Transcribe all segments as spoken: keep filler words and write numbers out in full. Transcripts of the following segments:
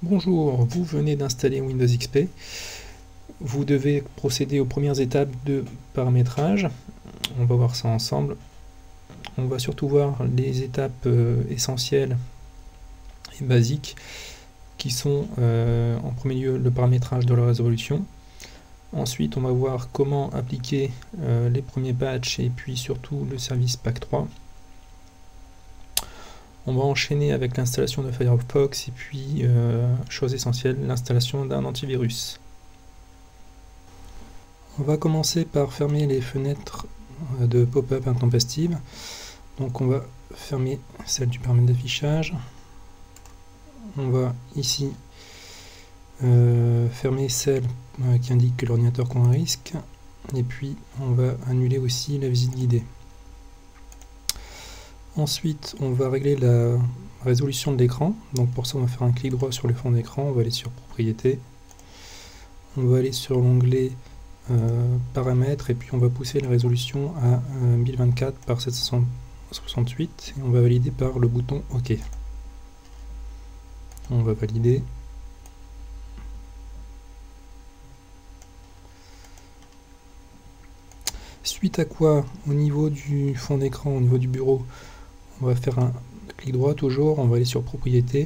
Bonjour, vous venez d'installer Windows X P. Vous devez procéder aux premières étapes de paramétrage. On va voir ça ensemble. On va surtout voir les étapes euh, essentielles et basiques qui sont euh, en premier lieu le paramétrage de la résolution. Ensuite, on va voir comment appliquer euh, les premiers patchs et puis surtout le service pack trois. On va enchaîner avec l'installation de Firefox et puis, euh, chose essentielle, l'installation d'un antivirus. On va commencer par fermer les fenêtres de pop-up intempestives. Donc on va fermer celle du paramètre d'affichage. On va ici euh, fermer celle euh, qui indique que l'ordinateur court un risque. Et puis on va annuler aussi la visite guidée. Ensuite, on va régler la résolution de l'écran. Donc pour ça, on va faire un clic droit sur le fond d'écran. On va aller sur Propriétés. On va aller sur l'onglet euh, Paramètres et puis on va pousser la résolution à euh, mille vingt-quatre par sept cent soixante-huit et on va valider par le bouton OK. On va valider. Suite à quoi, au niveau du fond d'écran, au niveau du bureau, on va faire un clic droit toujours, on va aller sur Propriétés,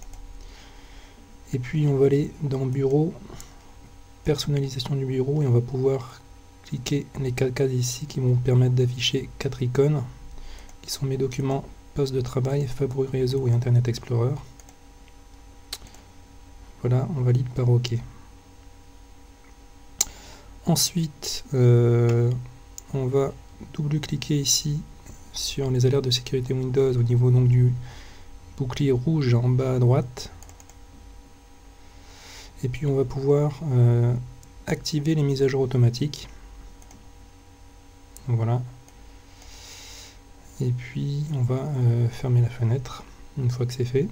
et puis on va aller dans Bureau, Personnalisation du bureau, et on va pouvoir cliquer les quatre cases ici qui vont permettre d'afficher quatre icônes, qui sont mes documents, poste de travail, Fabru Réseau et Internet Explorer. Voilà, on valide par OK. Ensuite, euh, on va double-cliquer ici sur les alertes de sécurité Windows au niveau donc du bouclier rouge en bas à droite. Et puis on va pouvoir euh, activer les mises à jour automatiques. Voilà. Et puis on va euh, fermer la fenêtre une fois que c'est fait.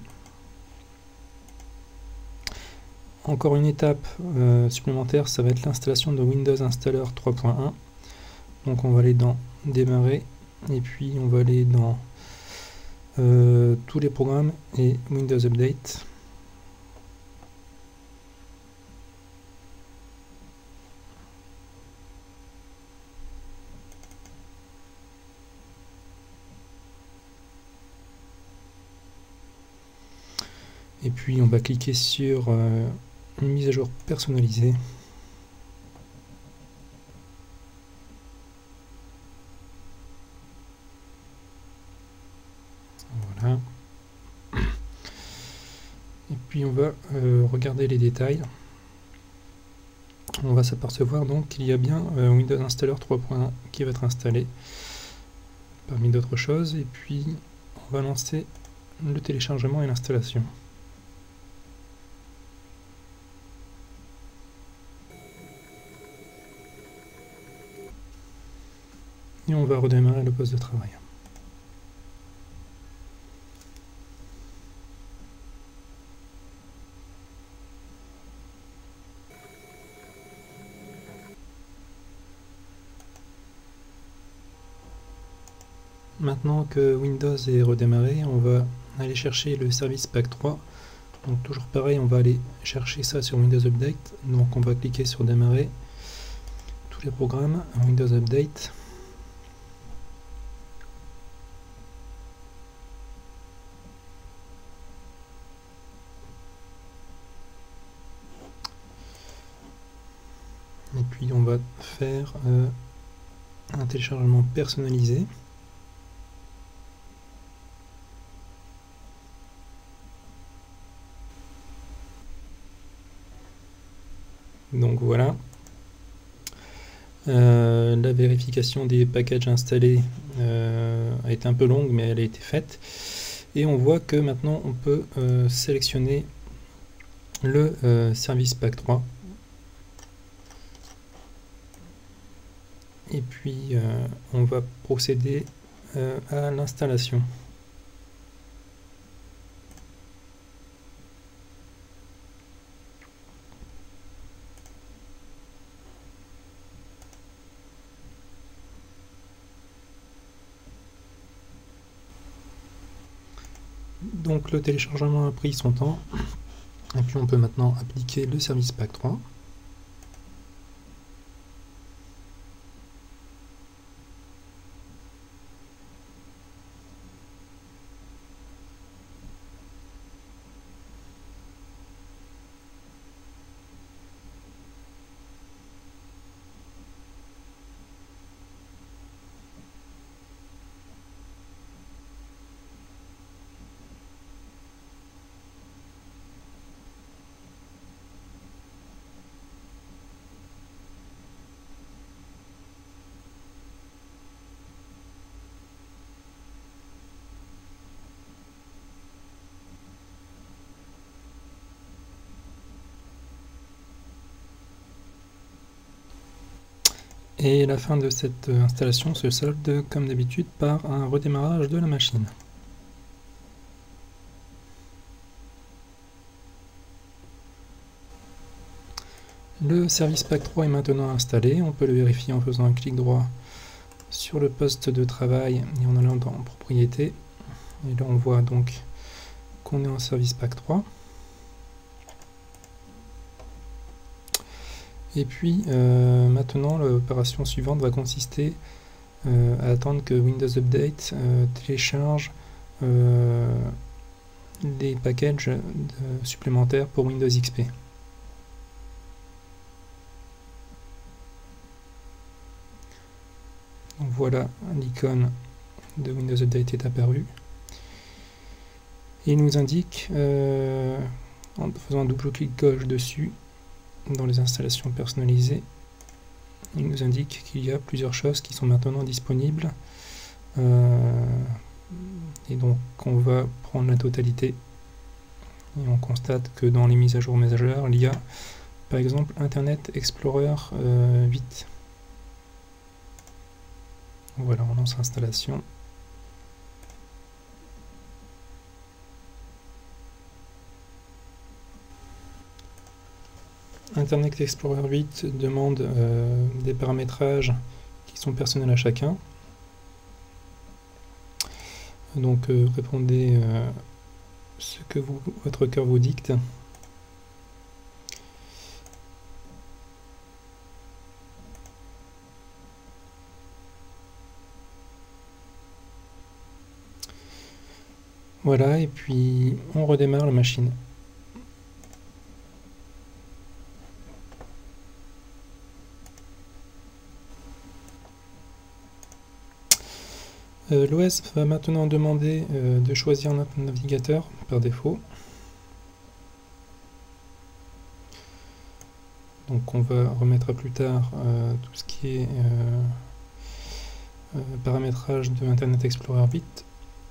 Encore une étape euh, supplémentaire, ça va être l'installation de Windows Installer trois point un. Donc on va aller dans Démarrer, et puis on va aller dans euh, tous les programmes et Windows Update. Et puis on va cliquer sur euh, une mise à jour personnalisée. Voilà. Et puis on va euh, regarder les détails. On va s'apercevoir donc qu'il y a bien euh, Windows Installer trois point un qui va être installé parmi d'autres choses. Et puis on va lancer le téléchargement et l'installation. Et on va redémarrer le poste de travail. Maintenant que Windows est redémarré, on va aller chercher le service pack trois. Donc toujours pareil, on va aller chercher ça sur Windows Update. Donc on va cliquer sur Démarrer, tous les programmes, Windows Update. Et puis on va faire euh, un téléchargement personnalisé. Donc voilà. Euh, la vérification des packages installés euh, a été un peu longue, mais elle a été faite. Et on voit que maintenant on peut euh, sélectionner le euh, service pack trois. Et puis euh, on va procéder euh, à l'installation. Donc le téléchargement a pris son temps. Et puis on peut maintenant appliquer le service pack trois. Et la fin de cette installation se solde comme d'habitude par un redémarrage de la machine. Le service pack trois est maintenant installé, on peut le vérifier en faisant un clic droit sur le poste de travail et en allant dans propriétés. Et là on voit donc qu'on est en service pack trois. Et puis euh, maintenant l'opération suivante va consister euh, à attendre que Windows Update euh, télécharge euh, les packages de, supplémentaires pour Windows X P. Donc voilà, l'icône de Windows Update est apparue. Et il nous indique, euh, en faisant un double clic gauche dessus, dans les installations personnalisées, il nous indique qu'il y a plusieurs choses qui sont maintenant disponibles. Euh, et donc on va prendre la totalité. Et on constate que dans les mises à jour majeures, il y a par exemple Internet Explorer euh, huit. Voilà, on lance l'installation. Internet Explorer huit demande euh, des paramétrages qui sont personnels à chacun. Donc euh, répondez euh, ce que vous, votre cœur vous dicte. Voilà, et puis on redémarre la machine. Euh, L'O S va maintenant demander euh, de choisir notre navigateur par défaut. Donc on va remettre à plus tard euh, tout ce qui est euh, euh, paramétrage de Internet Explorer huit.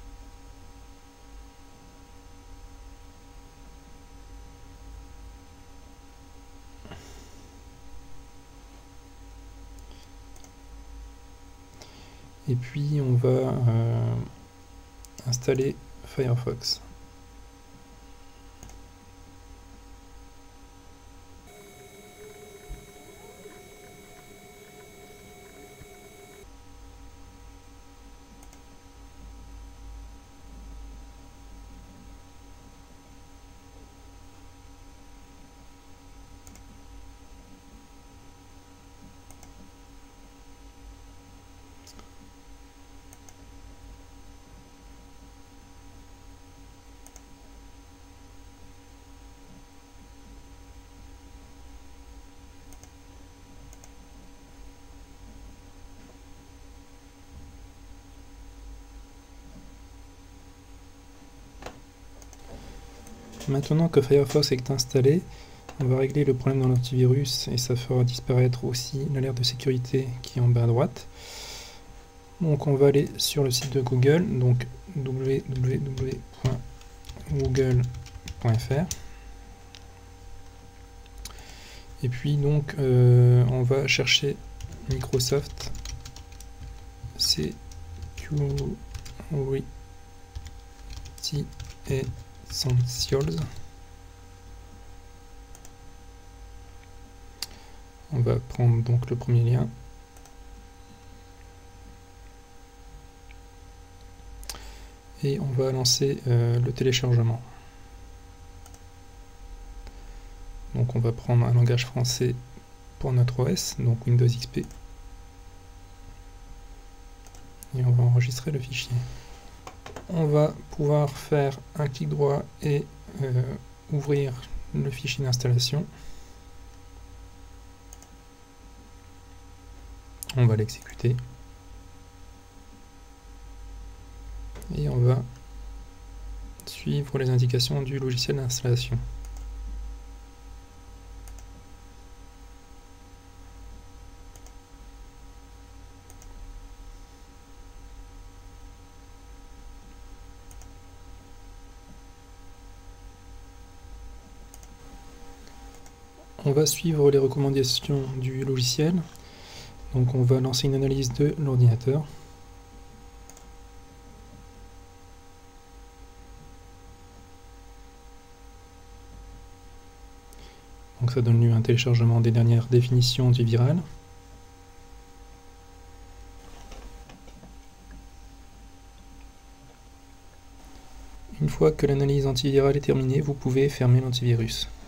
Et puis on va euh, installer Firefox. Maintenant que Firefox est installé, on va régler le problème dans l'antivirus et ça fera disparaître aussi l'alerte de sécurité qui est en bas à droite. Donc on va aller sur le site de Google, donc w w w point google point f r. Et puis donc euh, on va chercher Microsoft Security Essentials. On va prendre donc le premier lien. Et on va lancer euh, le téléchargement. Donc on va prendre un langage français pour notre O S, donc Windows X P. Et on va enregistrer le fichier. On va pouvoir faire un clic droit et euh, ouvrir le fichier d'installation. On va l'exécuter. Et on va suivre les indications du logiciel d'installation. On va suivre les recommandations du logiciel. Donc on va lancer une analyse de l'ordinateur. Donc ça donne lieu à un téléchargement des dernières définitions du viral. Une fois que l'analyse antivirale est terminée, vous pouvez fermer l'antivirus.